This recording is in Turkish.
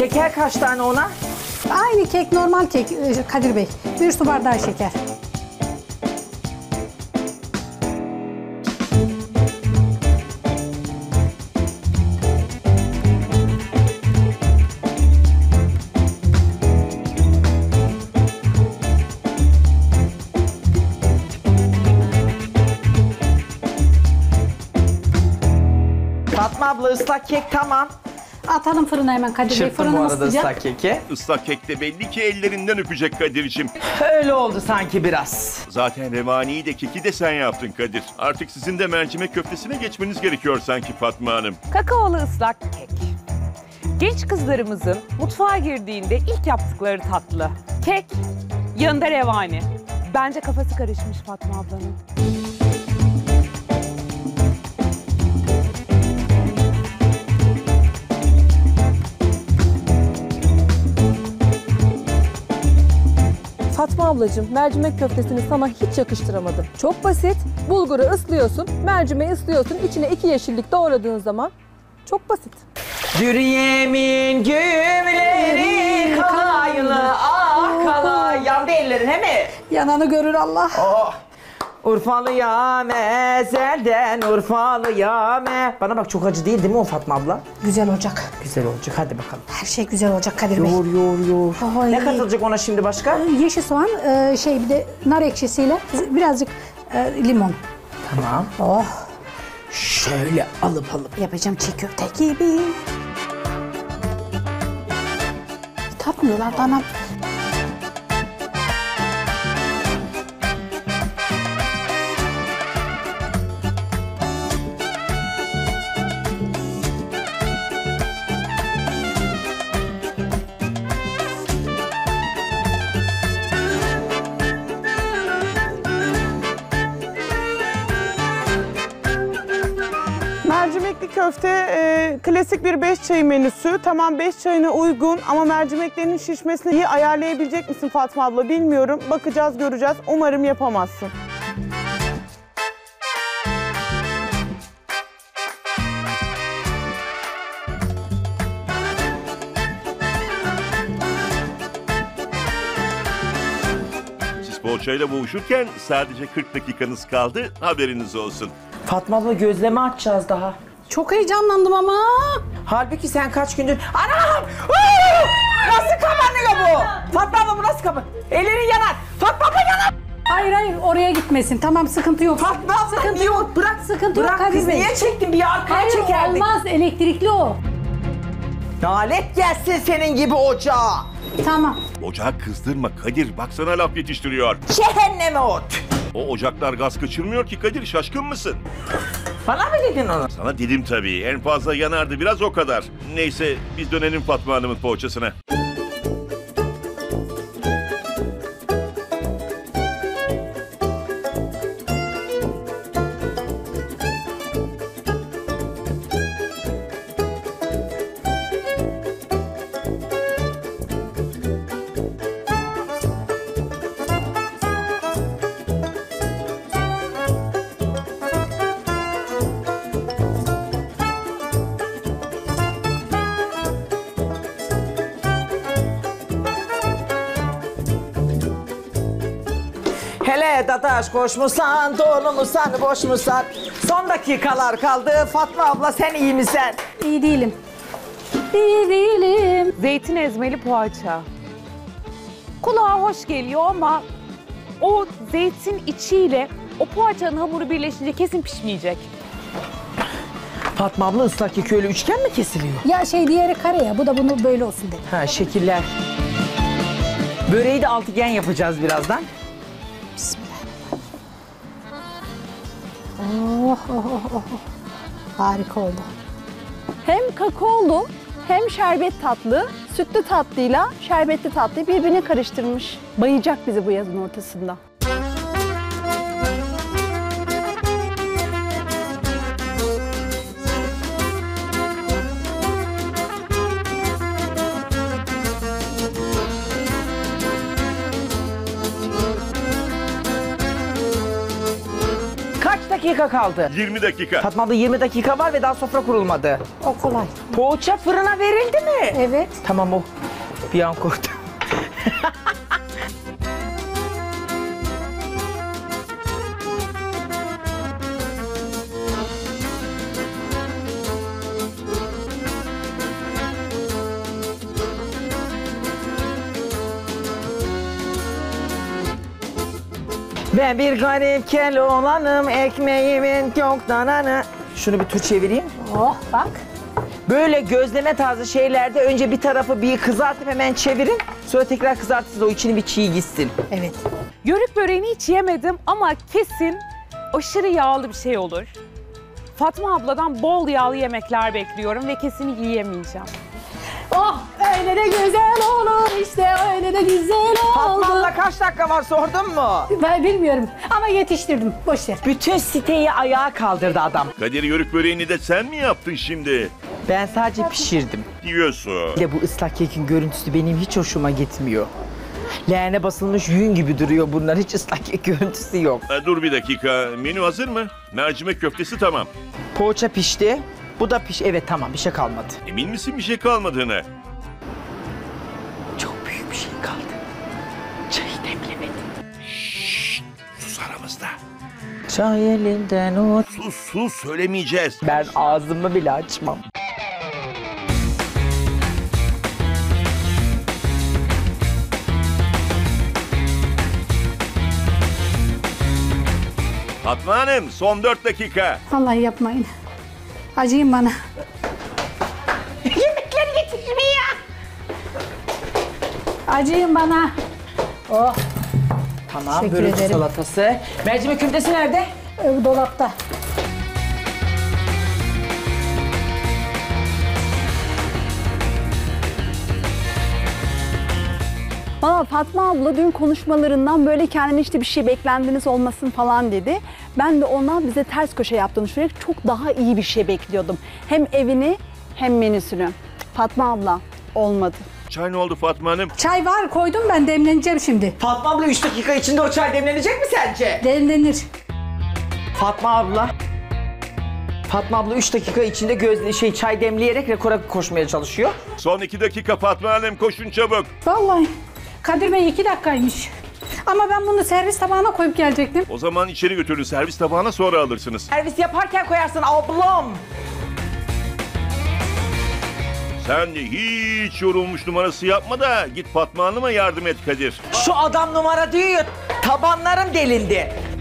Şeker kaç tane ona? Aynı kek, normal kek Kadir Bey. 1 su bardağı şeker. Fatma abla ıslak kek tamam. Atalım fırına hemen Kadir Bey. Çırptım bu Fırınımız arada sıcak. ıslak keki. Islak kekte belli ki ellerinden öpecek Kadir'cim. Öyle oldu sanki biraz. Zaten revaniyi de keki de sen yaptın Kadir. Artık sizin de mercimek köftesine geçmeniz gerekiyor sanki Fatma Hanım. Kakaolu ıslak kek. Genç kızlarımızın mutfağa girdiğinde ilk yaptıkları tatlı. Kek, yanında revani. Bence kafası karışmış Fatma ablanın. Fatma ablacığım, mercimek köftesini sana hiç yakıştıramadım. Çok basit. Bulguru ıslıyorsun, mercimeği ıslıyorsun. İçine 2 yeşillik doğradığın zaman çok basit. Dürüyemin gümleri kalaylı ah kalay. Yandı ellerin he mi? Yananı görür Allah. Oh. Urfalıya mezelden Urfalıya me. Bana bak çok acı değil mi o Fatma abla? Güzel olacak. Güzel olacak hadi bakalım. Her şey güzel olacak Kadir Bey. Yoğur. Ay. Ne katılacak ona şimdi başka? Yeşil soğan, bir de nar ekşisiyle birazcık limon. Tamam. Oh, Şöyle alıp yapacağım çiğ köfte gibi. Tatmıyorlar bana. Mercimekli köfte klasik bir 5 çayı menüsü. Tamam 5 çayına uygun ama mercimeklerin şişmesini iyi ayarlayabilecek misin Fatma abla bilmiyorum. Bakacağız göreceğiz. Umarım yapamazsın. Siz poğaçayla boğuşurken sadece 40 dakikanız kaldı, haberiniz olsun. Fatma abla gözleme açacağız daha. Çok heyecanlandım ama. Halbuki sen kaç gündür... Anam! Uuu! Nasıl kapanıyor bu? Fatma abla bu nasıl kapan? Ellerin yanar. Fatma abla yanar. Hayır oraya gitmesin. Tamam sıkıntı yok. Fatma abla sıkıntı niye yok. bırak. Sıkıntı yok Bırak Kadir kız Bey. niye çektin bir arkaya Hayır çekerdik. olmaz elektrikli o. Nalet gelsin senin gibi ocağa. Tamam. Ocağı kızdırma Kadir, baksana laf yetiştiriyor. Cehenneme ot. O ocaklar gaz kaçırmıyor ki Kadir, şaşkın mısın? Bana mı dedin onu? Sana dedim tabii, en fazla yanardı biraz o kadar. Neyse biz dönelim Fatma Hanım'ın poğaçasına. Hele dadaş koşmuşsan, donmuşsan, boşmuşsan. Son dakikalar kaldı. Fatma abla sen iyi misin? İyi değilim. İyi değilim. Zeytin ezmeli poğaça. Kulağa hoş geliyor ama o zeytin içiyle o poğaçanın hamuru birleşince kesin pişmeyecek. Fatma abla ıslak keki öyle üçgen mi kesiliyor? Ya diğeri kare ya. Bu da bunu böyle olsun dedi. Ha şekiller. Böreği de altıgen yapacağız birazdan. Oh. Harika oldu. Hem kakaolu hem şerbet tatlı, sütlü tatlıyla şerbetli tatlıyı birbirine karıştırmış. Bayacak bizi bu yazın ortasında. dakika kaldı? 20 dakika. Fatma abla 20 dakika var ve daha sofra kurulmadı. O kolay. Poğaça fırına verildi mi? Evet. Tamam o. Bir an korktum. Ben bir garip kel olanım, ekmeğimin yoktananı. Şunu bir tur çevireyim. Oh bak. Böyle gözleme tarzı şeylerde önce bir tarafı bir kızartıp hemen çevirin. Sonra tekrar kızartırsınız, o içini bir çiğ gitsin. Evet. Yörük böreğini hiç yemedim ama kesin aşırı yağlı bir şey olur. Fatma abladan bol yağlı yemekler bekliyorum ve kesin yiyemeyeceğim. Oh öyle de güzel olur işte öyle de güzel Fatma oldu. abla kaç dakika var sordun mu? Ben bilmiyorum ama yetiştirdim. Boş ver. Bütün siteyi ayağa kaldırdı adam. Kadir yörük böreğini de sen mi yaptın şimdi? Ben sadece pişirdim. Diyorsun. Bir de bu ıslak kekin görüntüsü benim hiç hoşuma gitmiyor. Leğene basılmış yün gibi duruyor bunlar. Hiç ıslak kek görüntüsü yok. Dur bir dakika. Menü hazır mı? Mercimek köftesi tamam. Poğaça pişti. Bu da Evet tamam, bir şey kalmadı. Emin misin bir şey kalmadığına? Çok büyük bir şey kaldı. Çayı demlemedim. Sus aramızda. Çay elinden o... Sus söylemeyeceğiz. Ben ağzımı bile açmam. Fatma Hanım son 4 dakika. Vallahi yapmayın. Acıyın bana. Yemekleri yetişmiyor. Acıyın bana. Oh Tamam, Teşekkür börülce ederim. salatası. Mercimek köftesi nerede? dolapta. Valla Fatma abla dün konuşmalarından böyle kendine işte bir şey beklentiniz olmasın falan dedi. Ben de ondan bize ters köşe yaptığını düşünerek çok daha iyi bir şey bekliyordum. Hem evini hem menüsünü. Fatma abla olmadı. Çay ne oldu Fatma Hanım? Çay var koydum ben demleneceğim şimdi. Fatma abla 3 dakika içinde o çay demlenecek mi sence? Demlenir. Fatma abla 3 dakika içinde çay demleyerek rekora koşmaya çalışıyor. Son 2 dakika Fatma Hanım, koşun çabuk. Vallahi Kadir Bey 2 dakikaymış. Ama ben bunu servis tabağına koyup gelecektim. O zaman içeri götürün, servis tabağına sonra alırsınız. Servis yaparken koyarsın ablam. Sen de hiç yorulmuş numarası yapma da git Fatma Hanım'a yardım et Kadir. Şu adam numara diyor ya, tabanlarım delindi.